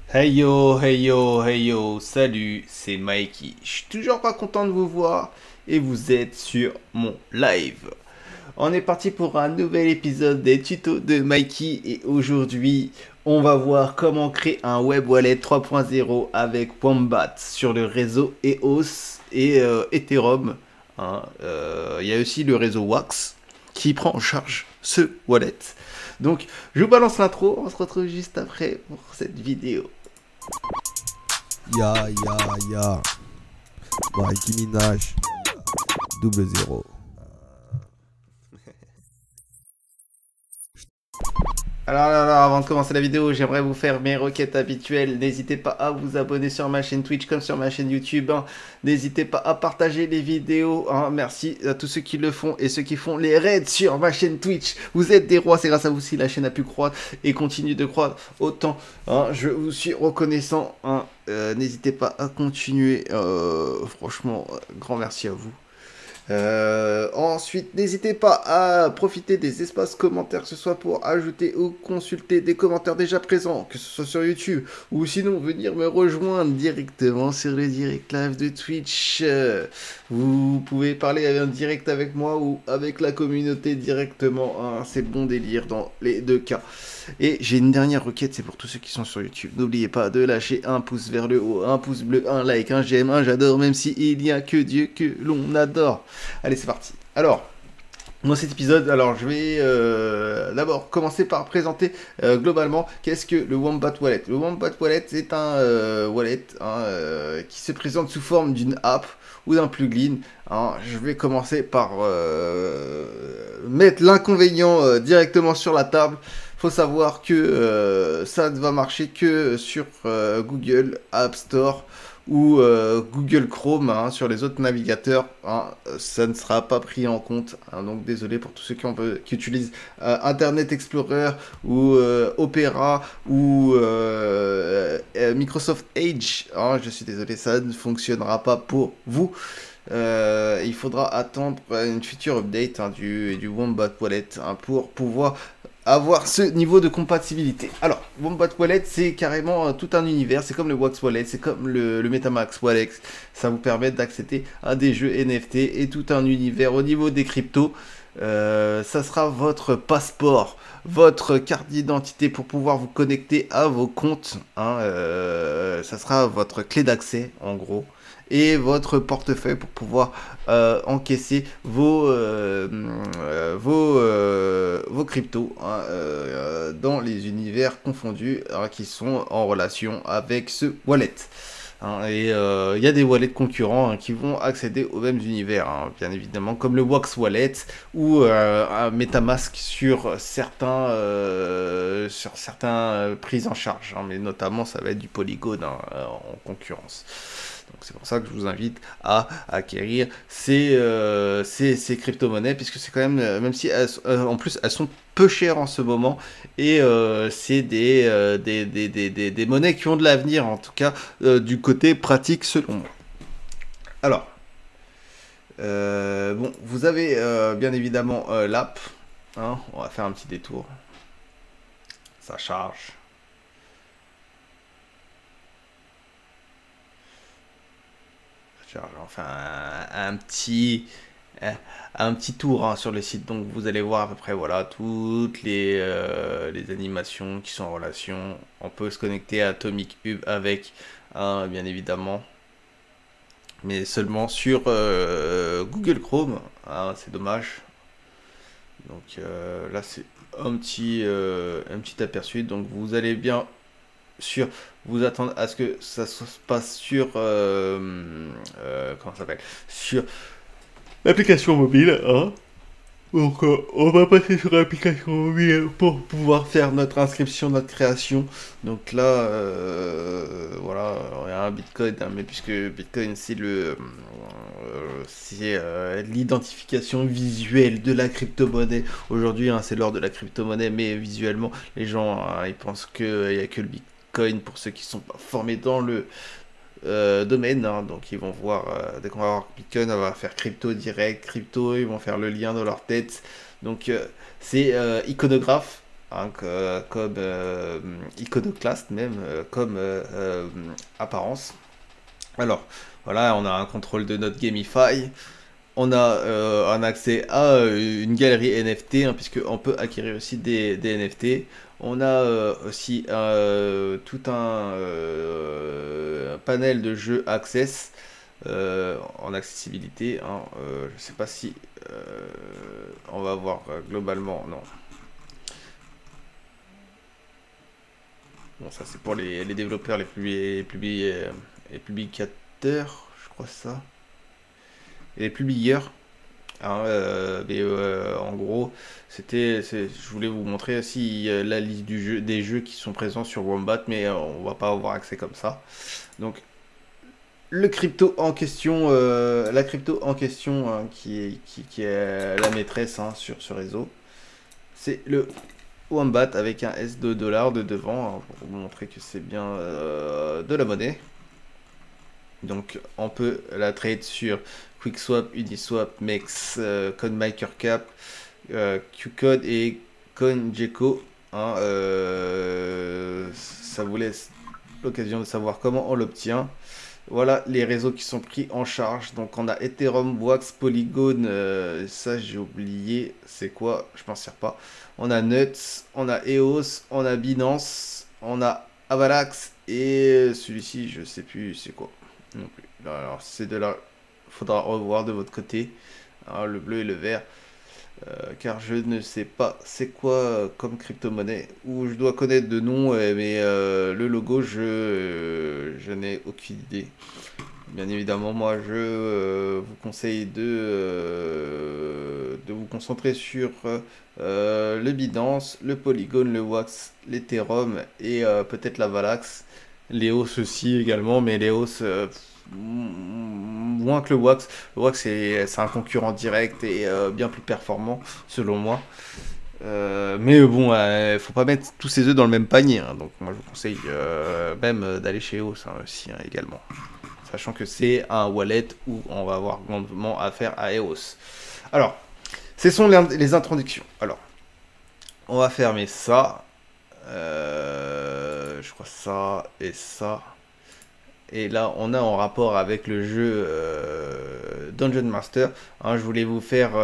Hey yo, hey yo, hey yo, salut, c'est Mikey. Je suis toujours pas content de vous voir et vous êtes sur mon live. On est parti pour un nouvel épisode des tutos de Mikey et aujourd'hui on va voir comment créer un web wallet 3.0 avec Wombat sur le réseau EOS et Ethereum. Il y a aussi le réseau Wax qui prend en charge ce wallet. Donc je vous balance l'intro, on se retrouve juste après pour cette vidéo. Ya, ya, ya. Nicki Minaj. Double zéro. Alors, avant de commencer la vidéo, j'aimerais vous faire mes requêtes habituelles. N'hésitez pas à vous abonner sur ma chaîne Twitch comme sur ma chaîne YouTube. N'hésitez pas à partager les vidéos. Merci à tous ceux qui le font et ceux qui font les raids sur ma chaîne Twitch. Vous êtes des rois, c'est grâce à vous si la chaîne a pu croître et continue de croître autant. Je vous suis reconnaissant. N'hésitez pas à continuer. Franchement, grand merci à vous. Ensuite, n'hésitez pas à profiter des espaces commentaires, que ce soit pour ajouter ou consulter des commentaires déjà présents, que ce soit sur YouTube, ou sinon venir me rejoindre directement sur le direct live de Twitch. Vous pouvez parler en direct avec moi ou avec la communauté directement. C'est bon délire dans les deux cas. Et j'ai une dernière requête, c'est pour tous ceux qui sont sur YouTube. N'oubliez pas de lâcher un pouce vers le haut, un pouce bleu, un like, un j'aime, un j'adore, même s'il n'y a que Dieu que l'on adore. Allez, c'est parti. Alors, dans cet épisode, je vais d'abord commencer par présenter globalement qu'est-ce que le Wombat Wallet. Le Wombat Wallet, c'est un wallet qui se présente sous forme d'une app ou d'un plugin. Je vais commencer par mettre l'inconvénient directement sur la table. Faut savoir que ça ne va marcher que sur Google App Store ou Google Chrome. Sur les autres navigateurs, ça ne sera pas pris en compte. Donc désolé pour tous ceux qui utilisent Internet Explorer ou Opera ou Microsoft Edge. Je suis désolé, ça ne fonctionnera pas pour vous. Il faudra attendre une future update du Wombat Wallet pour pouvoir avoir ce niveau de compatibilité. Alors, Wombat Wallet, c'est carrément tout un univers. C'est comme le Wax Wallet, c'est comme le MetaMask Wallet. Ça vous permet d'accéder à des jeux NFT et tout un univers au niveau des cryptos. Ça sera votre passeport, votre carte d'identité pour pouvoir vous connecter à vos comptes. Ça sera votre clé d'accès, en gros. Et votre portefeuille pour pouvoir encaisser vos cryptos dans les univers confondus qui sont en relation avec ce wallet. Il y a des wallets concurrents qui vont accéder aux mêmes univers, bien évidemment, comme le Wax Wallet ou un MetaMask sur certains prises en charge, mais notamment ça va être du Polygon en concurrence. Donc c'est pour ça que je vous invite à acquérir ces crypto-monnaies, puisque c'est quand même si en plus elles sont peu chères en ce moment, et c'est des monnaies qui ont de l'avenir, en tout cas du côté pratique selon moi. Alors, bon, vous avez bien évidemment l'app, on va faire un petit détour, ça charge. Enfin un petit tour sur le site, donc vous allez voir à peu près voilà toutes les animations qui sont en relation. On peut se connecter à Atomic Hub avec bien évidemment, mais seulement sur Google Chrome, c'est dommage. Donc là c'est un petit aperçu, donc vous allez bien sûr vous attendre à ce que ça se passe sur comment ça s'appelle, sur l'application mobile. Donc on va passer sur l'application mobile pour pouvoir faire notre inscription, notre création. Donc là voilà, il y a un Bitcoin, mais puisque Bitcoin c'est l'identification visuelle de la crypto-monnaie. Aujourd'hui c'est l'heure de la crypto-monnaie, mais visuellement les gens ils pensent qu'il n'y a que le Bitcoin pour ceux qui sont pas formés dans le domaine, donc ils vont voir, dès qu'on va voir Bitcoin, on va faire crypto direct, crypto, ils vont faire le lien dans leur tête, donc c'est iconographe, hein, comme iconoclaste même, comme apparence. Alors, voilà, on a un contrôle de notre Gamify. On a un accès à une galerie NFT, hein, puisqu'on peut acquérir aussi des NFT. On a aussi tout un panel de jeux Access en accessibilité. Hein, je sais pas si on va voir globalement, non. Bon, ça c'est pour les développeurs les publicateurs, je crois ça. Et les publieurs. Hein, mais en gros, je voulais vous montrer aussi la liste des jeux qui sont présents sur Wombat, mais on va pas avoir accès comme ça. Donc, le crypto en question, la crypto en question, hein, qui est la maîtresse, hein, sur ce réseau, c'est le Wombat avec un S de dollars de devant, hein, pour vous montrer que c'est bien de la monnaie. Donc on peut la trade sur QuickSwap, Uniswap, MEX, CoinMarketCap, Qcode et CoinGecko. Hein, ça vous laisse l'occasion de savoir comment on l'obtient. Voilà les réseaux qui sont pris en charge. Donc on a Ethereum, Wax, Polygon, ça j'ai oublié, c'est quoi? Je m'en sers pas. On a Nuts, on a EOS, on a Binance, on a Avalax et celui-ci je sais plus c'est quoi non plus. Alors c'est de là, faudra revoir de votre côté, hein, le bleu et le vert. Car je ne sais pas c'est quoi comme crypto-monnaie, ou je dois connaître de nom, mais le logo, je n'ai aucune idée. Bien évidemment, moi, je vous conseille de vous concentrer sur le Binance, le Polygon, le Wax, l'Ethereum et peut-être la Valax. L'EOS aussi également, mais l'EOS... moins que le Wax. Le Wax c'est un concurrent direct et bien plus performant selon moi. Mais bon, faut pas mettre tous ses œufs dans le même panier. Hein. Donc moi je vous conseille même d'aller chez EOS, hein, aussi, hein, également. Sachant que c'est un wallet où on va avoir grandement affaire à EOS. Alors, ce sont les introductions. Alors, on va fermer ça. Je crois ça et ça. Et là, on a en rapport avec le jeu Dungeon Master. Hein, je voulais vous faire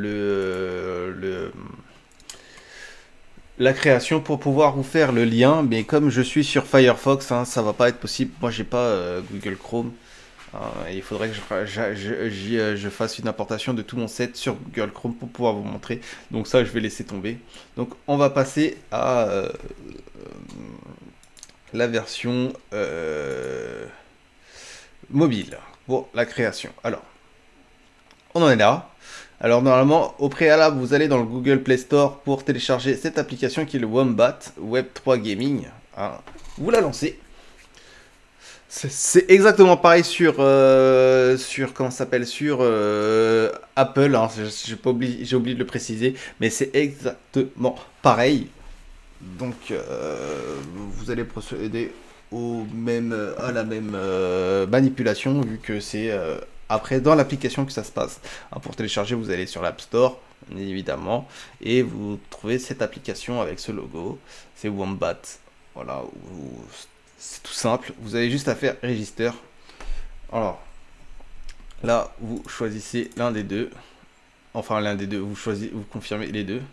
la création pour pouvoir vous faire le lien. Mais comme je suis sur Firefox, hein, ça va pas être possible. Moi, j'ai pas Google Chrome. Il faudrait que je fasse une importation de tout mon set sur Google Chrome pour pouvoir vous montrer. Donc ça, je vais laisser tomber. Donc, on va passer à la version... mobile pour la création. Alors, on en est là. Alors, normalement, au préalable, vous allez dans le Google Play Store pour télécharger cette application qui est le Wombat Web3 Gaming. Hein. Vous la lancez. C'est exactement pareil sur comment ça s'appelle, sur Apple. Hein. J'ai oublié de le préciser, mais c'est exactement pareil. Donc, vous allez procéder à la même manipulation, vu que c'est après dans l'application que ça se passe. Hein, pour télécharger, vous allez sur l'App Store, évidemment, et vous trouvez cette application avec ce logo, c'est Wombat. Voilà, c'est tout simple, vous avez juste à faire Register. Alors, là, vous choisissez l'un des deux, enfin l'un des deux, vous confirmez les deux.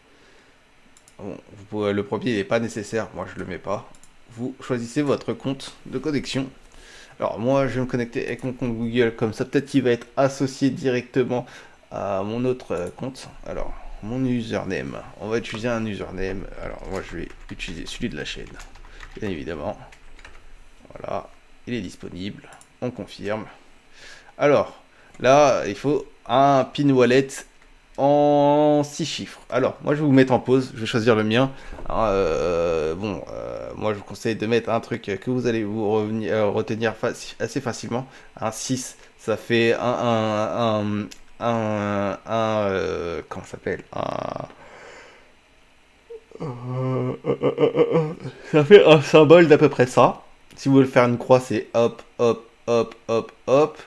Bon, le premier n'est pas nécessaire, moi je le mets pas. Vous choisissez votre compte de connexion. Alors moi je vais me connecter avec mon compte Google, comme ça peut-être qu'il va être associé directement à mon autre compte. Alors mon username, on va utiliser un username. Alors moi je vais utiliser celui de la chaîne, bien évidemment. Voilà, il est disponible, on confirme. Alors là il faut un PIN wallet en 6 chiffres. Alors, moi je vais vous mettre en pause, je vais choisir le mien. Alors, moi je vous conseille de mettre un truc que vous allez vous retenir assez facilement. Un 6, ça fait comment ça s'appelle, ça fait un symbole d'à peu près ça. Si vous voulez faire une croix, c'est hop, hop, hop, hop, hop.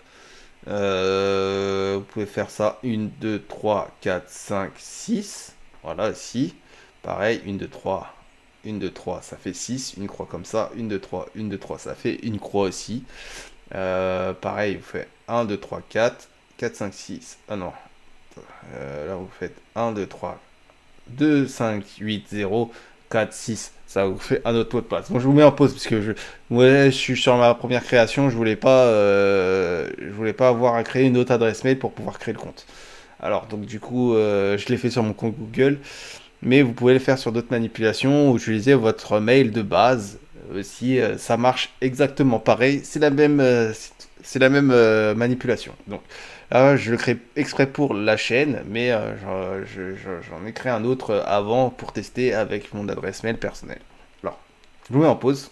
Vous pouvez faire ça 1, 2, 3, 4, 5, 6. Voilà, ici. pareil, 1, 2, 3, 1, 2, 3, ça fait 6, une croix comme ça, 1, 2, 3, 1, 2, 3, ça fait une croix aussi. Pareil, vous faites 1, 2, 3, 4, 4, 5, 6, ah non, là vous faites 1, 2, 3, 2, 5, 8, 0, 4, 6, ça vous fait un autre mot de passe. Bon, je vous mets en pause parce que je suis sur ma première création, je voulais pas avoir à créer une autre adresse mail pour pouvoir créer le compte. Alors, donc du coup, je l'ai fait sur mon compte Google, mais vous pouvez le faire sur d'autres manipulations, ou utiliser votre mail de base. Si ça marche exactement pareil, c'est la même, manipulation. Donc là, je le crée exprès pour la chaîne, mais j'en ai créé un autre avant pour tester avec mon adresse mail personnelle. Alors, je vous mets en pause.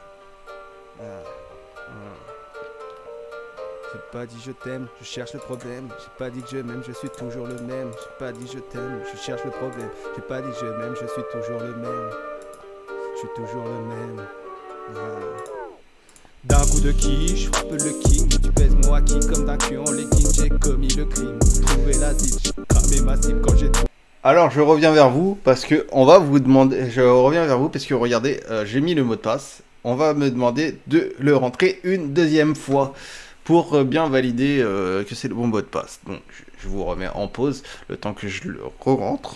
J'ai pas dit je t'aime, je cherche le problème. J'ai pas dit que je m'aime, je suis toujours le même. J'ai pas dit je t'aime, je cherche le problème. J'ai pas dit que je m'aime, je suis toujours le même. Je suis toujours le même. D'un coup de qui, je frappe le king. Tu pèses moi qui comme d'un cul en legging. J'ai commis le crime, trouvé l'asile. J'ai cramé ma cible quand j'ai... Alors je reviens vers vous parce que on va vous demander. Je reviens vers vous parce que regardez, j'ai mis le mot de passe. On va me demander de le rentrer une deuxième fois pour bien valider que c'est le bon mot de passe. Donc je vous remets en pause le temps que je le re-rentre.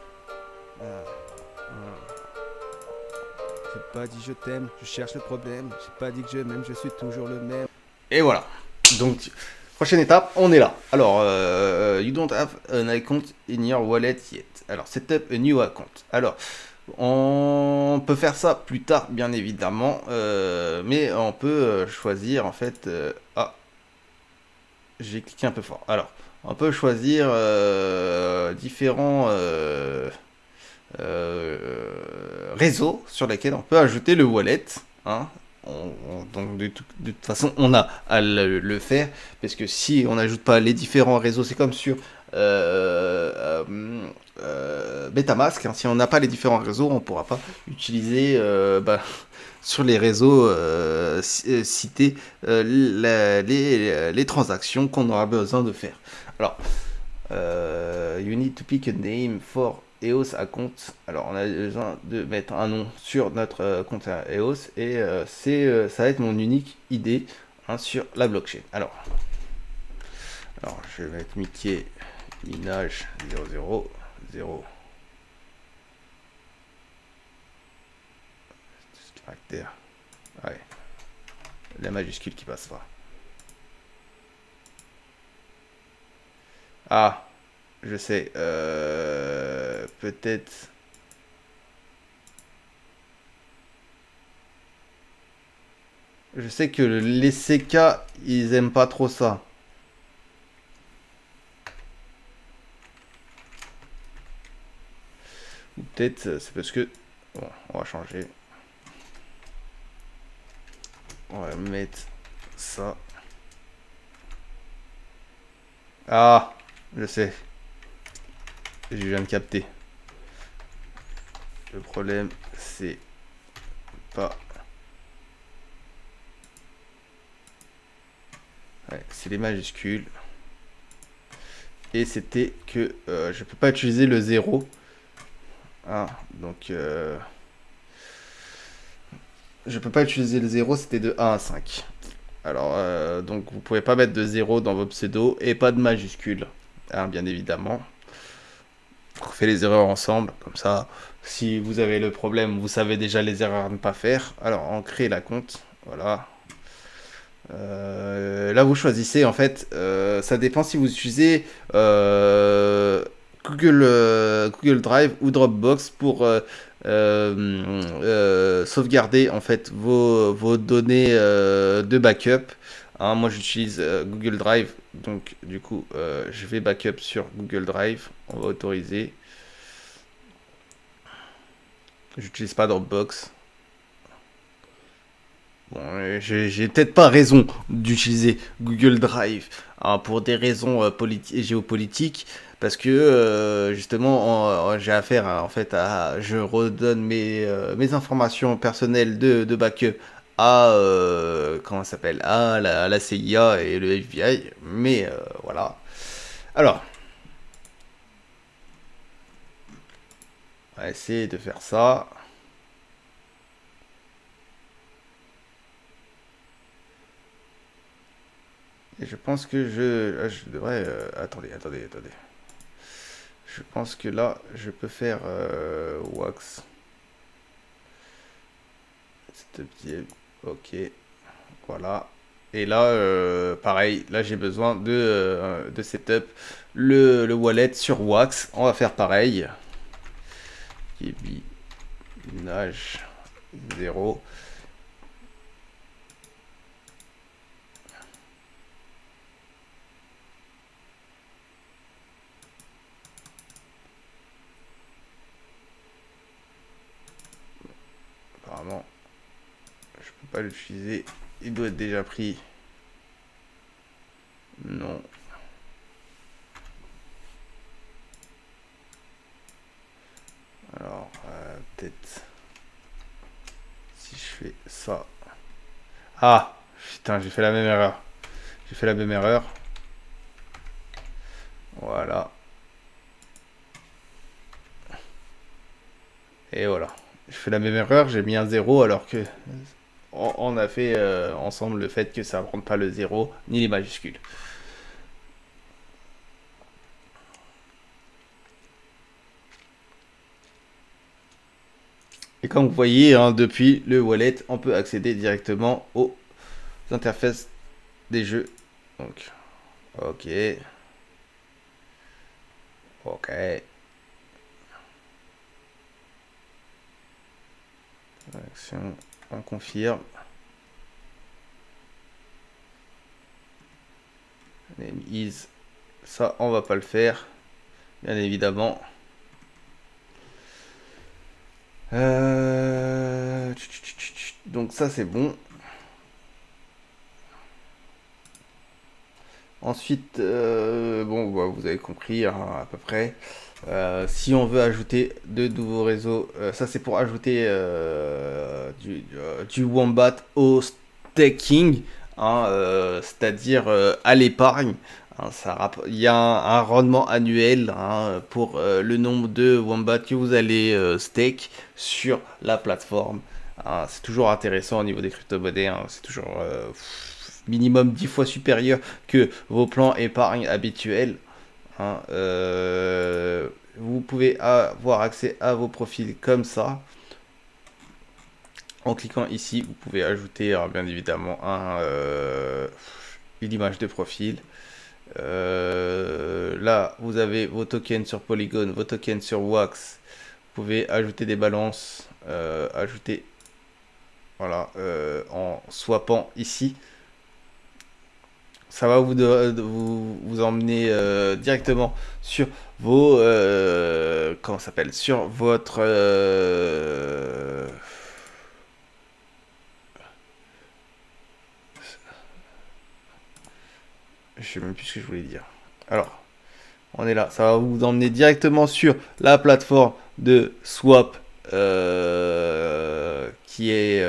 J'ai pas dit je t'aime, je cherche le problème. J'ai pas dit que je m'aime, je suis toujours le même. Et voilà. Donc prochaine étape, on est là. Alors you don't have an account in your wallet yet. Alors set up a new account. Alors on peut faire ça plus tard, bien évidemment, mais on peut choisir en fait. Ah, j'ai cliqué un peu fort. Alors, on peut choisir différents réseaux sur lesquels on peut ajouter le wallet. Hein. Donc de toute façon, on a à le faire, parce que si on n'ajoute pas les différents réseaux, c'est comme sur MetaMask, hein. Si on n'a pas les différents réseaux, on ne pourra pas utiliser sur les réseaux cités les transactions qu'on aura besoin de faire. Alors, you need to pick a name for EOS account. Alors, on a besoin de mettre un nom sur notre compte EOS, et ça va être mon unique ID sur la blockchain. Alors, je vais mettre Mickey Minaj 000. Caractère. Ouais. La majuscule qui passe pas. Ah, je sais. Peut-être. Je sais que les CK, ils aiment pas trop ça. Ou peut-être c'est parce que... Bon, on va changer. On va mettre ça. Ah, je sais. Je viens de capter. Le problème, c'est pas... Ouais, c'est les majuscules. Et c'était que je peux pas utiliser le 0. Ah, donc... je peux pas utiliser le 0, c'était de 1 à 5. Alors, donc vous pouvez pas mettre de 0 dans vos pseudos et pas de majuscules, hein, bien évidemment. On fait les erreurs ensemble, comme ça, si vous avez le problème, vous savez déjà les erreurs à ne pas faire. Alors, on crée la compte, voilà. Là, vous choisissez, en fait, ça dépend si vous utilisez Google Drive ou Dropbox pour sauvegarder en fait vos données de backup. Hein, moi j'utilise Google Drive, donc du coup je vais backup sur Google Drive. On va autoriser. J'utilise pas Dropbox. Bon, j'ai peut-être pas raison d'utiliser Google Drive, hein, pour des raisons géopolitiques, parce que justement j'ai affaire en fait à... Je redonne mes informations personnelles de backup à... comment ça s'appelle, à la CIA et le FBI, mais voilà. Alors... On va essayer de faire ça. Et je pense que je devrais... attendez. Je pense que là, je peux faire wax. Ok. Voilà. Et là, pareil, là j'ai besoin de setup le wallet sur wax. On va faire pareil. Nage 0. Apparemment, je peux pas l'utiliser. Il doit être déjà pris. Non. Alors, peut-être si je fais ça. Ah, putain, j'ai fait la même erreur. J'ai fait la même erreur. Voilà. Et voilà. Je fais la même erreur, j'ai mis un 0 alors que on a fait ensemble le fait que ça ne prend pas le 0 ni les majuscules. Et comme vous voyez, hein, depuis le wallet, on peut accéder directement aux interfaces des jeux. Donc, ok. Ok. Action, on confirme. Name is. Ça, on va pas le faire. Bien évidemment. Donc ça, c'est bon. Ensuite, bon, bah, vous avez compris hein, à peu près. Si on veut ajouter de nouveaux réseaux, ça c'est pour ajouter du Wombat au staking, hein, c'est-à-dire à l'épargne. Hein, il y a un rendement annuel hein, pour le nombre de Wombat que vous allez stake sur la plateforme. Hein, c'est toujours intéressant au niveau des crypto-monnaies, hein, c'est toujours minimum 10 fois supérieur que vos plans épargne habituels. Hein, vous pouvez avoir accès à vos profils comme ça. En cliquant ici, vous pouvez ajouter bien évidemment une image de profil. Là, vous avez vos tokens sur Polygon, vos tokens sur Wax. Vous pouvez ajouter des balances, ajouter voilà, en swappant ici. Ça va vous emmener directement sur vos comment ça s'appelle, sur votre je sais même plus ce que je voulais dire. Alors, on est là. Ça va vous emmener directement sur la plateforme de swap qui est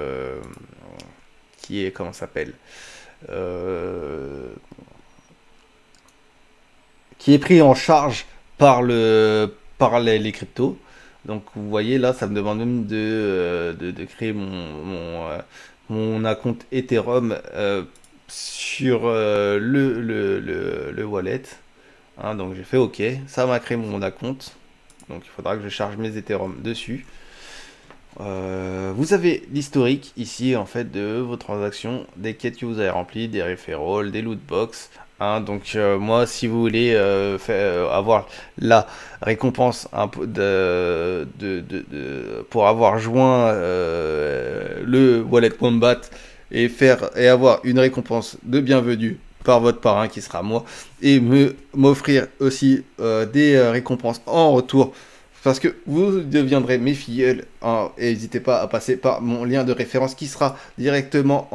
comment ça s'appelle, qui est pris en charge par les cryptos. Donc vous voyez là, ça me demande même de créer mon compte Ethereum sur le wallet. Hein, donc j'ai fait OK, ça m'a créé mon compte. Donc il faudra que je charge mes Ethereum dessus. Vous avez l'historique ici en fait de vos transactions, des quêtes que vous avez remplies, des referrals, des lootbox. Hein, donc moi, si vous voulez avoir la récompense pour avoir joint le wallet Wombat et avoir une récompense de bienvenue par votre parrain qui sera moi, et m'offrir aussi des récompenses en retour. Parce que vous deviendrez mes filleuls, hein, et n'hésitez pas à passer par mon lien de référence qui sera directement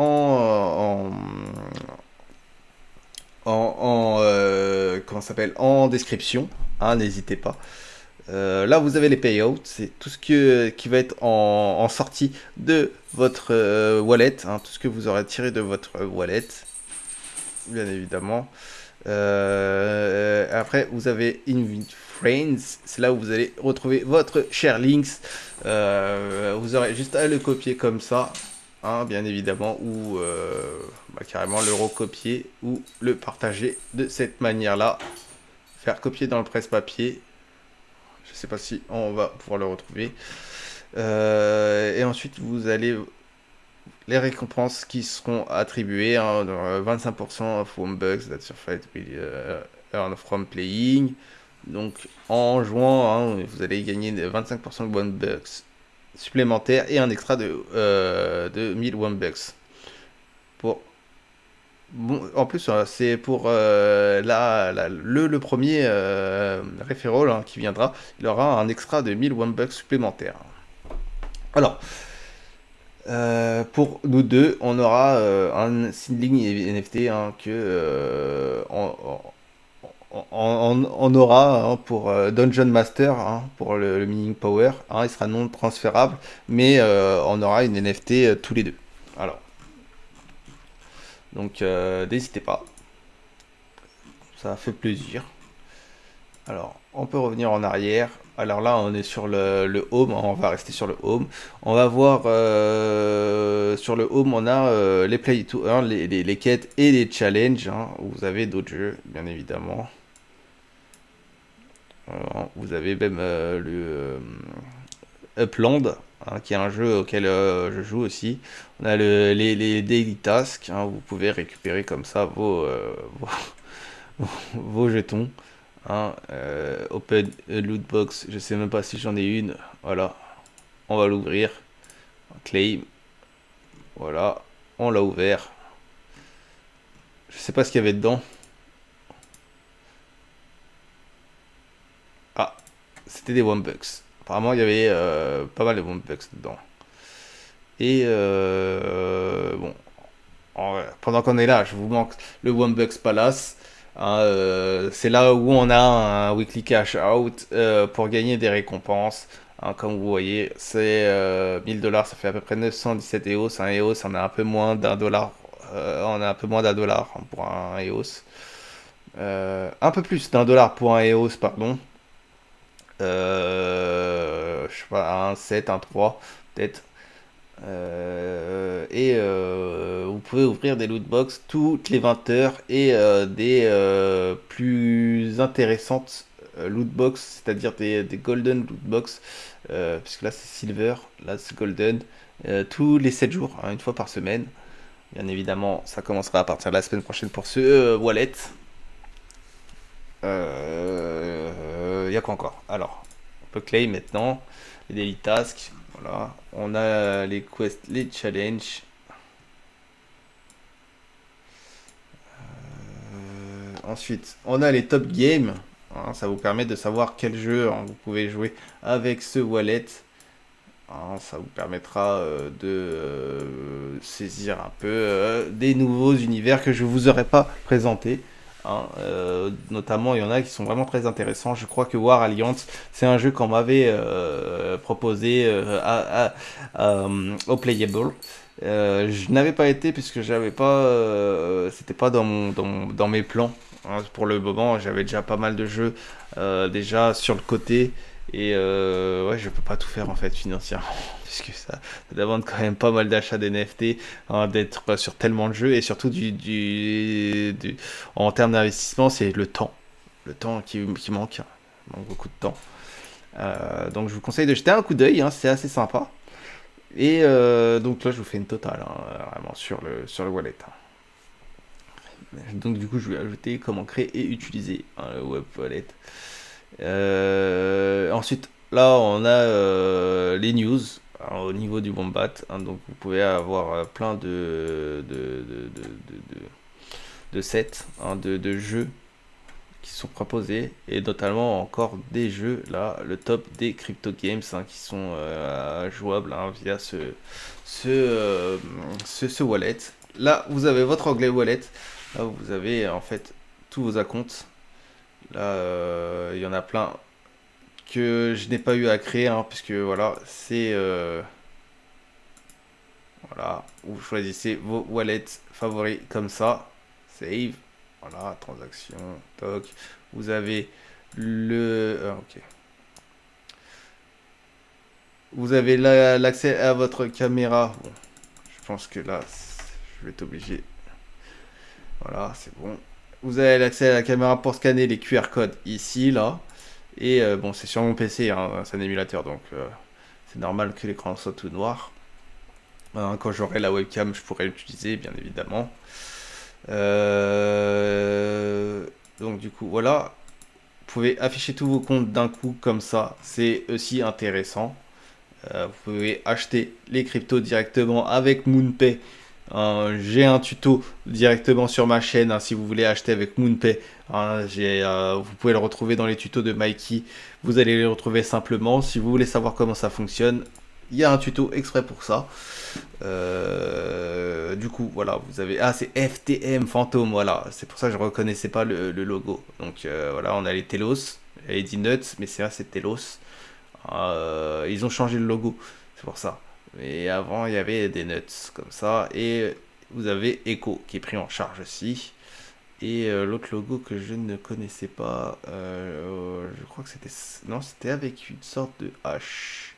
comment ça s'appelle, en description. Hein, n'hésitez pas. Là, vous avez les payouts, c'est tout ce qui va être en sortie de votre wallet, hein, tout ce que vous aurez tiré de votre wallet, bien évidemment. Après, vous avez Friends. C'est là où vous allez retrouver votre cher Links. Vous aurez juste à le copier comme ça, hein, bien évidemment, ou carrément le recopier ou le partager de cette manière-là. Faire copier dans le presse-papier. Je sais pas si on va pouvoir le retrouver. Et ensuite, vous allez les récompenses qui seront attribuées, hein, 25% of Wombbucks that your fight will earn from playing. Donc en jouant, hein, vous allez gagner 25% de Wombbucks supplémentaires et un extra de 1000 Wombbucks. Bon, en plus, c'est pour le premier referral, hein, qui viendra. Il aura un extra de 1000 Wombbucks supplémentaires. Alors, pour nous deux, on aura un Sindling NFT, hein, que on aura, hein, pour Dungeon Master, hein, pour le Mining Power, hein, il sera non transférable, mais on aura une NFT tous les deux. Alors, donc n'hésitez pas, ça fait plaisir. Alors, on peut revenir en arrière. Alors là, on est sur le home, on va rester sur le home. On va voir sur le home, on a les play to earn, les quêtes et les challenges, hein. Vous avez d'autres jeux, bien évidemment. Alors, vous avez même le Upland, hein, qui est un jeu auquel je joue aussi. On a les daily tasks, hein, vous pouvez récupérer comme ça vos jetons. Hein, open loot box, je sais même pas si j'en ai une. Voilà, on va l'ouvrir. Claim, voilà, on l'a ouvert. Je sais pas ce qu'il y avait dedans. Ah, c'était des Wombbucks. Apparemment, il y avait pas mal de Wombbucks dedans. Et bon, pendant qu'on est là, je vous manque le Wombbucks Palace. Hein, c'est là où on a un weekly cash out pour gagner des récompenses. Hein, comme vous voyez, c'est 1000 $, ça fait à peu près 917 EOS. Un EOS, on a un peu moins d'un dollar. On a un peu moins d'un dollar, hein, pour un EOS. Un peu plus d'un dollar pour un EOS, pardon. Je sais pas, un 7, un 3, peut-être. Et vous pouvez ouvrir des lootbox toutes les 20 heures et des plus intéressantes lootbox, c'est-à-dire des golden lootbox, puisque là c'est silver, là c'est golden, tous les 7 jours, hein, une fois par semaine. Bien évidemment, ça commencera à partir de la semaine prochaine pour ce wallet. Il y a quoi encore? Alors, on peut claim maintenant les daily tasks. Voilà, on a les quests, les challenges. Ensuite, on a les top games. Hein, ça vous permet de savoir quel jeu, hein, vous pouvez jouer avec ce wallet. Hein, ça vous permettra de saisir un peu des nouveaux univers que je vous aurais pas présentés. Hein, notamment, il y en a qui sont vraiment très intéressants. Je crois que War Alliance, c'est un jeu qu'on m'avait proposé au Playable. Je n'avais pas été puisque j'avais pas, c'était pas dans mes plans. Hein, pour le moment, j'avais déjà pas mal de jeux déjà sur le côté. Et ouais, je peux pas tout faire en fait financièrement, puisque ça demande quand même pas mal d'achats d'NFT, hein, d'être sur tellement de jeux, et surtout en termes d'investissement, c'est le temps qui manque, hein. Donc beaucoup de temps. Donc je vous conseille de jeter un coup d'œil, hein, c'est assez sympa. Et donc là je vous fais une totale, hein, vraiment sur le wallet, hein. Donc du coup je vais ajouter comment créer et utiliser, hein, le web wallet. Ensuite, là, on a les news, hein, au niveau du Wombat, hein, donc vous pouvez avoir plein de sets, hein, de jeux qui sont proposés, et notamment encore des jeux, là, le top des crypto games, hein, qui sont jouables, hein, via ce wallet. Là, vous avez votre onglet wallet, là, vous avez en fait tous vos acomptes. Là, il y en a plein que je n'ai pas eu à créer, hein, puisque voilà, c'est voilà, vous choisissez vos wallets favoris comme ça, save, voilà, transaction, toc. Vous avez Ok. Vous avez l'accès à votre caméra. Bon, je pense que là, je vais être obligé. Voilà, c'est bon. Vous avez l'accès à la caméra pour scanner les QR codes ici, là. Et bon, c'est sur mon PC, hein, c'est un émulateur, donc c'est normal que l'écran soit tout noir. Quand j'aurai la webcam, je pourrai l'utiliser, bien évidemment. Donc du coup, voilà. Vous pouvez afficher tous vos comptes d'un coup, comme ça. C'est aussi intéressant. Vous pouvez acheter les cryptos directement avec MoonPay. J'ai un tuto directement sur ma chaîne, hein, si vous voulez acheter avec MoonPay. Vous pouvez le retrouver dans les tutos de Mikey. Vous allez les retrouver simplement. Si vous voulez savoir comment ça fonctionne, il y a un tuto exprès pour ça. Du coup, voilà, vous avez... Ah, c'est FTM Fantôme, voilà. C'est pour ça que je ne reconnaissais pas le logo. Donc voilà, on a les Telos, les D-Nuts, mais c'est Telos. Ils ont changé le logo, c'est pour ça. Mais avant, il y avait des nuts comme ça. Et vous avez Echo qui est pris en charge aussi. Et l'autre logo que je ne connaissais pas, je crois que c'était... Non, c'était avec une sorte de H.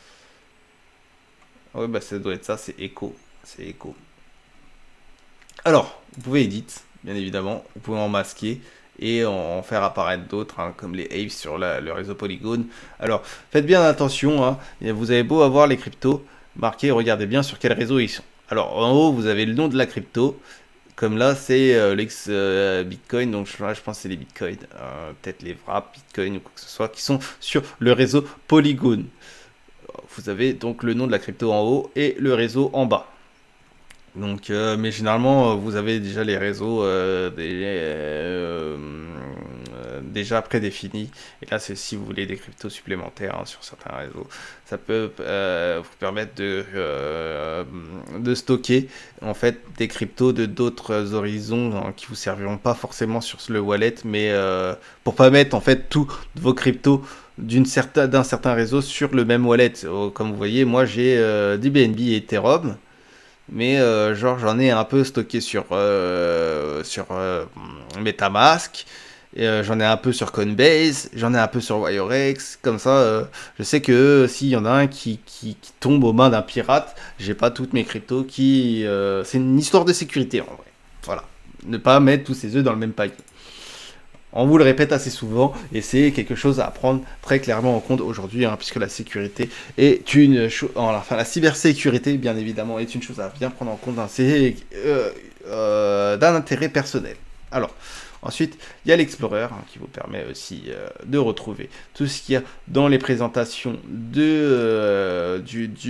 Ouais, bah ça doit être ça, c'est Echo. C'est Echo. Alors, vous pouvez edit, bien évidemment. Vous pouvez en masquer et en faire apparaître d'autres, hein, comme les Aves sur le réseau Polygon. Alors, faites bien attention, hein, vous avez beau avoir les cryptos marqués, regardez bien sur quel réseau ils sont. Alors, en haut, vous avez le nom de la crypto, comme là, c'est l'ex Bitcoin, donc là, je pense que c'est les Bitcoins, peut-être les Wrap Bitcoin ou quoi que ce soit, qui sont sur le réseau Polygon. Vous avez donc le nom de la crypto en haut et le réseau en bas. Donc, mais généralement, vous avez déjà les réseaux déjà prédéfinis. Et là, c'est si vous voulez des cryptos supplémentaires, hein, sur certains réseaux. Ça peut vous permettre de stocker en fait des cryptos de d'autres horizons, hein, qui vous serviront pas forcément sur le wallet, mais pour pas mettre en fait tous vos cryptos d'un certain réseau sur le même wallet. Comme vous voyez, moi j'ai du BNB et Ethereum. Mais genre j'en ai un peu stocké sur MetaMask, j'en ai un peu sur Coinbase, j'en ai un peu sur Wirex, comme ça je sais que s'il y en a un qui tombe aux mains d'un pirate, j'ai pas toutes mes cryptos qui... c'est une histoire de sécurité en vrai. Voilà, ne pas mettre tous ses œufs dans le même panier. On vous le répète assez souvent et c'est quelque chose à prendre très clairement en compte aujourd'hui, hein, puisque la sécurité est une chose, enfin la cybersécurité bien évidemment est une chose à bien prendre en compte, hein, c'est d'un intérêt personnel. Alors ensuite il y a l'Explorer, hein, qui vous permet aussi de retrouver tout ce qu'il y a dans les présentations de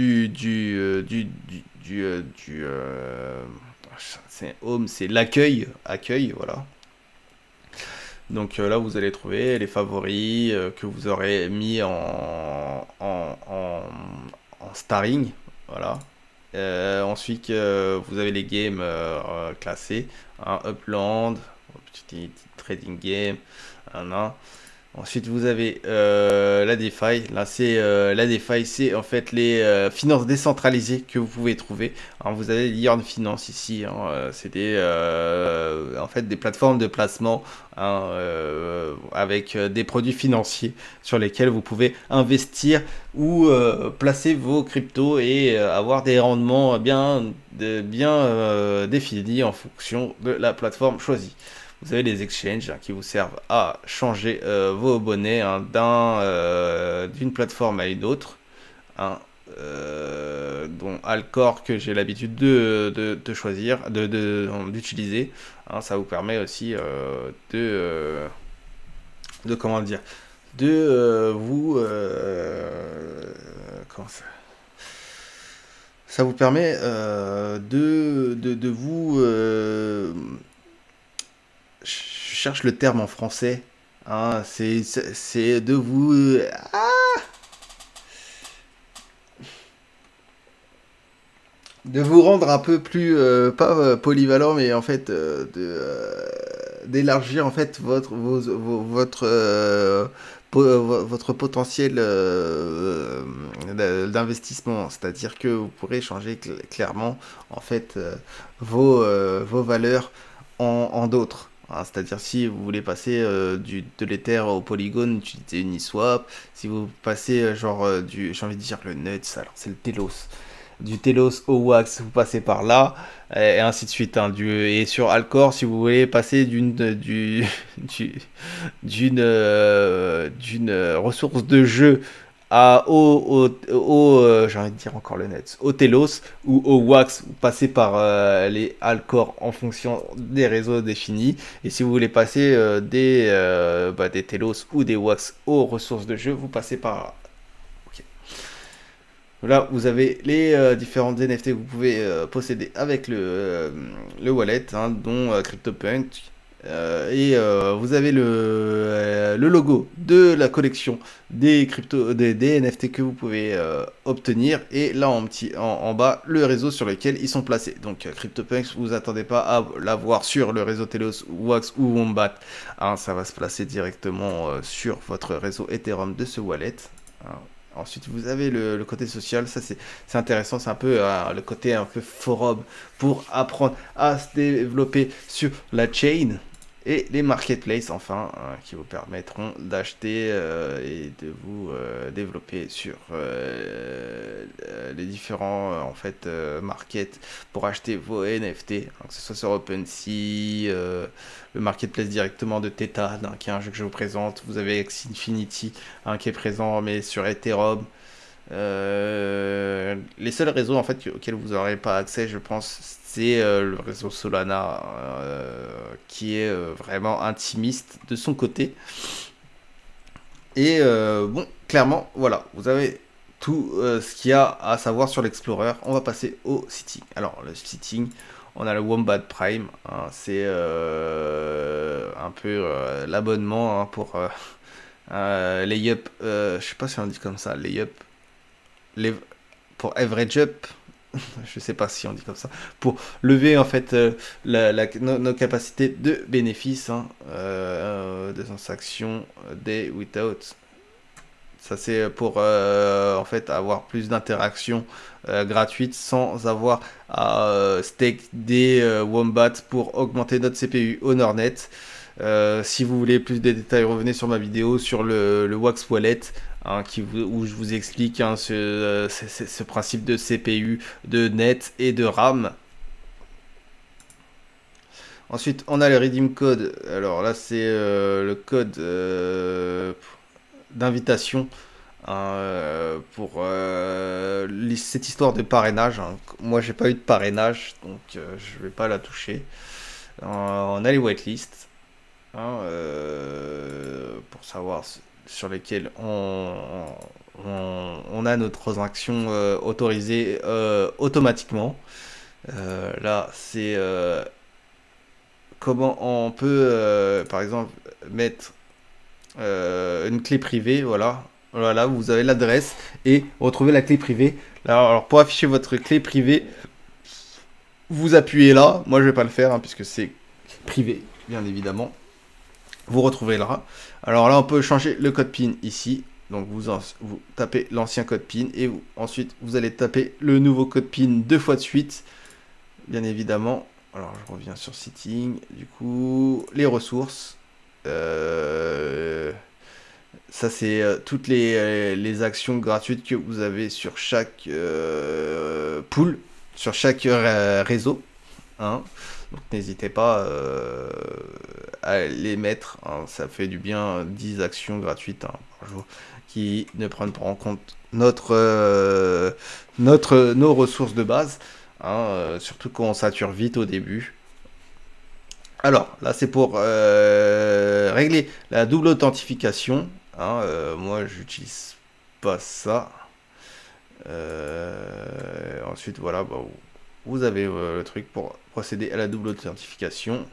c'est Home, c'est l'accueil, voilà. Donc là, vous allez trouver les favoris que vous aurez mis en starring. Voilà. Ensuite, vous avez les games classés. Un Upland, petit trading game. Ensuite, vous avez la DeFi. Là, c'est la DeFi, c'est en fait les finances décentralisées que vous pouvez trouver. Alors, vous avez Yearn Finance ici, hein, c'est en fait des plateformes de placement, hein, avec des produits financiers sur lesquels vous pouvez investir ou placer vos cryptos et avoir des rendements bien définis en fonction de la plateforme choisie. Vous avez les exchanges, hein, qui vous servent à changer vos monnaies, hein, d'une plateforme à une autre, hein, dont Alcor que j'ai l'habitude de choisir, d'utiliser, hein. Ça vous permet aussi comment dire, vous comment ça vous permet de vous je cherche le terme en français, hein, c'est de vous de vous rendre un peu plus pas polyvalent, mais en fait d'élargir en fait votre potentiel d'investissement, c'est-à-dire que vous pourrez changer clairement en fait vos valeurs en d'autres. hein. C'est-à-dire si vous voulez passer de l'Ether au Polygon, utilisez Uniswap. Si vous passez j'ai envie de dire le Nuts, alors c'est le Telos. Du Telos au Wax, vous passez par là, et ainsi de suite. Hein. Et sur Alcor, si vous voulez passer d'une ressource de jeu j'ai envie de dire encore le Nets, au Telos ou au Wax, vous passez par les Alcor en fonction des réseaux définis. Et si vous voulez passer des Telos ou des Wax aux ressources de jeu, vous passez par là. Là, vous avez les différentes NFT que vous pouvez posséder avec le wallet, hein, dont CryptoPunk. Vous avez le logo de la collection des NFT que vous pouvez obtenir. Et là, en bas, le réseau sur lequel ils sont placés. Donc, CryptoPunk, vous attendez pas à l'avoir sur le réseau Telos, Wax ou Wombat. Hein, ça va se placer directement sur votre réseau Ethereum de ce wallet. Hein. Ensuite, vous avez le côté social, ça c'est intéressant, c'est un peu le côté un peu forum pour apprendre à se développer sur la chain. Et les marketplaces, enfin, qui vous permettront d'acheter et de vous développer sur les différents markets pour acheter vos NFT, hein, que ce soit sur OpenSea, le marketplace directement de Theta, hein, qui est un jeu que je vous présente. Vous avez X Infinity, hein, qui est présent, mais sur Ethereum. Les seuls réseaux en fait auxquels vous n'aurez pas accès, je pense, c'est le réseau Solana, qui est vraiment intimiste de son côté. Et bon, clairement, voilà, vous avez tout ce qu'il y a à savoir sur l'Explorer. On va passer au sitting. Alors, le sitting, on a le Wombat Prime, hein, c'est un peu l'abonnement, hein, pour layup, je sais pas si on dit comme ça, layup, pour average up, je sais pas si on dit comme ça, pour lever en fait nos capacités de bénéfice, hein, de transactions day without. Ça c'est pour en fait avoir plus d'interactions gratuites sans avoir à stake des wombats pour augmenter notre CPU Honornet. Si vous voulez plus de détails, revenez sur ma vidéo sur le Wax Wallet, hein, où je vous explique, hein, ce principe de CPU, de net et de RAM. Ensuite, on a le Redeem Code. Alors là, c'est le code d'invitation, hein, pour cette histoire de parrainage. Hein. Moi, j'ai pas eu de parrainage, donc je vais pas la toucher. On a les whitelists. Hein, pour savoir sur lesquels on a nos transactions autorisées automatiquement. Là, c'est comment on peut, par exemple, mettre une clé privée. Voilà, vous avez l'adresse et retrouvez la clé privée. Là, alors, pour afficher votre clé privée, vous appuyez là. Moi, je vais pas le faire, hein, puisque c'est privé, bien évidemment. Vous retrouverez là. Alors là, on peut changer le code PIN ici. Donc vous tapez l'ancien code PIN et ensuite vous allez taper le nouveau code PIN 2 fois de suite, bien évidemment. Alors je reviens sur Sitting. Du coup, les ressources. Ça c'est toutes les actions gratuites que vous avez sur chaque pool, sur chaque réseau. Hein. Donc n'hésitez pas à les mettre, hein, ça fait du bien, 10 actions gratuites, hein, par jour, qui ne prennent pas en compte nos ressources de base, hein, surtout quand on sature vite au début. Alors là c'est pour régler la double authentification, hein, moi j'utilise pas ça. Ensuite voilà, bah, vous avez le truc pour procéder à la double authentification.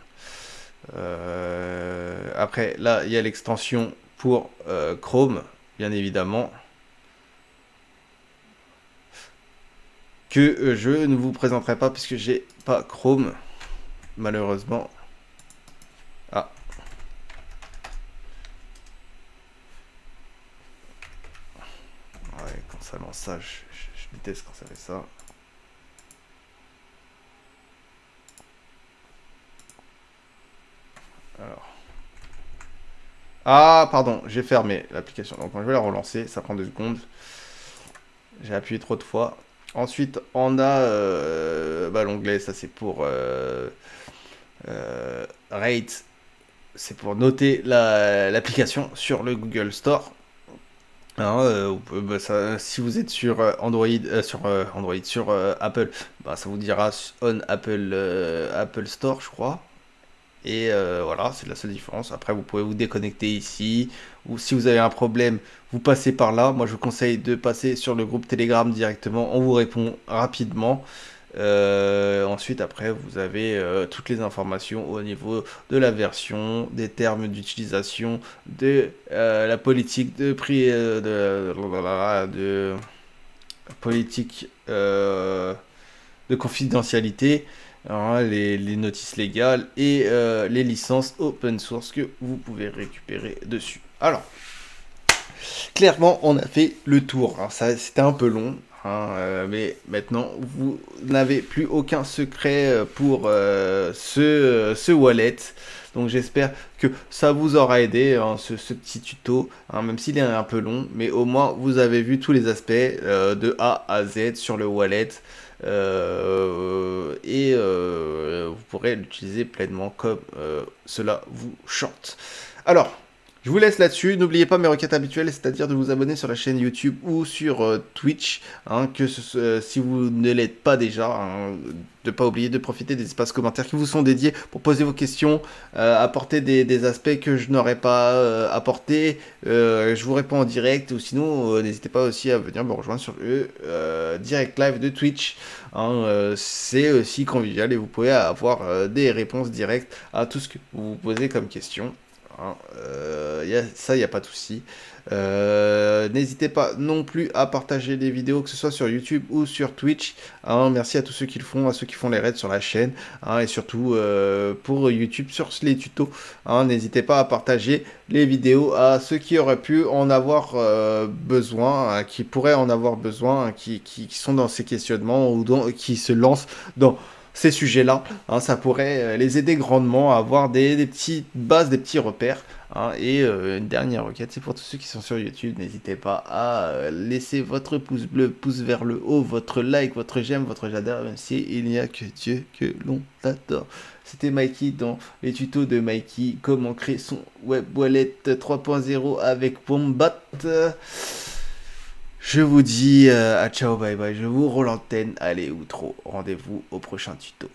Après, là, il y a l'extension pour Chrome, bien évidemment, que je ne vous présenterai pas puisque j'ai pas Chrome, malheureusement. Ah. Ouais, quand ça lance ça, je déteste quand ça fait ça. Alors. Ah, pardon, j'ai fermé l'application. Donc, je vais la relancer. Ça prend 2 secondes. J'ai appuyé trop de fois. Ensuite, on a l'onglet. Ça, c'est pour rate. C'est pour noter l'application sur le Google Store. Alors, si vous êtes sur Android, sur Apple, ça vous dira on Apple Store, je crois. Et voilà, c'est la seule différence. Après, vous pouvez vous déconnecter ici. Ou si vous avez un problème, vous passez par là. Moi, je vous conseille de passer sur le groupe Telegram directement. On vous répond rapidement. Ensuite, après, vous avez toutes les informations au niveau de la version, des termes d'utilisation, de la politique de prix, de politique de confidentialité, hein, les notices légales et les licences open source que vous pouvez récupérer dessus. Alors, clairement, on a fait le tour. Alors, ça, c'était un peu long. Mais maintenant vous n'avez plus aucun secret pour ce wallet, donc j'espère que ça vous aura aidé, hein, ce petit tuto, hein, même s'il est un peu long, mais au moins vous avez vu tous les aspects de A à Z sur le wallet, et vous pourrez l'utiliser pleinement comme cela vous chante. Alors, je vous laisse là-dessus. N'oubliez pas mes requêtes habituelles, c'est-à-dire de vous abonner sur la chaîne YouTube ou sur Twitch, hein, si vous ne l'êtes pas déjà, hein, de ne pas oublier de profiter des espaces commentaires qui vous sont dédiés pour poser vos questions, apporter des aspects que je n'aurais pas apportés. Je vous réponds en direct, ou sinon n'hésitez pas aussi à venir me rejoindre sur le direct live de Twitch. Hein, c'est aussi convivial et vous pouvez avoir des réponses directes à tout ce que vous posez comme question. Ça, il n'y a pas de souci. N'hésitez pas non plus à partager les vidéos, que ce soit sur YouTube ou sur Twitch. Hein, merci à tous ceux qui le font, à ceux qui font les raids sur la chaîne, hein, et surtout pour YouTube sur les tutos. Hein, n'hésitez pas à partager les vidéos à ceux qui auraient pu en avoir besoin, hein, qui pourraient en avoir besoin, hein, qui sont dans ces questionnements ou qui se lancent dans ces sujets-là, hein, ça pourrait les aider grandement à avoir des petites bases, des petits repères. Hein, et une dernière requête, c'est pour tous ceux qui sont sur YouTube, n'hésitez pas à laisser votre pouce bleu, pouce vers le haut, votre like, votre j'aime, votre j'adore, même si il n'y a que Dieu que l'on adore. C'était Mikey dans les tutos de Mikey, comment créer son web wallet 3.0 avec Wombat. Je vous dis à ciao, bye bye, je vous rends l'antenne, allez outro, rendez-vous au prochain tuto.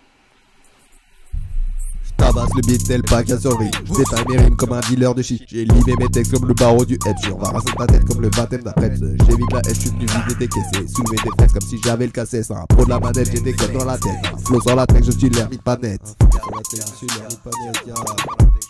Tabasse le beat tel pas qu'à survie. J'éteins mes rimes comme un dealer de shit. J'ai limé mes textes comme le barreau du F. On va raser ta tête comme le baptême d'après. J'évite la haine, je suis venu vider tes caissés. Soulever des fesses comme si j'avais le cassé. C'est un pro de la manette, j'étais comme dans la tête. Flow sur la tech, je suis l'hermite pas net. Sur la tech, je suis l'hermite pas net.